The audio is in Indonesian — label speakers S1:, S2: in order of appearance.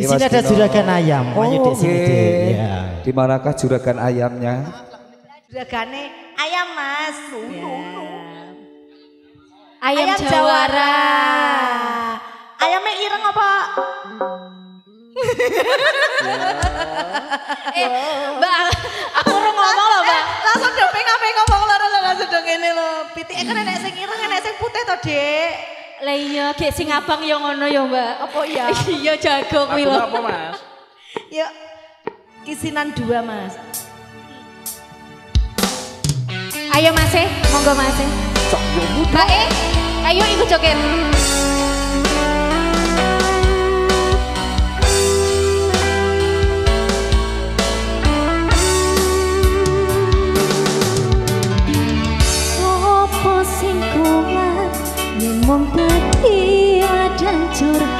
S1: Di sini ada juragan ayam. Ayo di sini deh. Ya.
S2: Di manakah juragan ayamnya?
S3: Juragane ayam Mas.
S4: Ayam Jawara.
S3: Ayamnya ireng apa?
S4: Mbak, aku urung ngomong loh, Mbak.
S3: Langsung dong pengen ngomong lho langsung dong ngene lho. Pitike kan enek sing ireng enek sing putih to, Dik.
S4: Lah iya, gek sing abang yo ngono yo, Mbak.
S3: Apa ya?
S4: Iya jago kuwi lho.
S5: Apa Mas?
S3: Yuk. Kisinan 2 Mas.
S4: Ayo Mas, monggo Mas. Mbak, ayo ikut joget.
S6: Sopo sing kuat yen mung dadi ladang curhat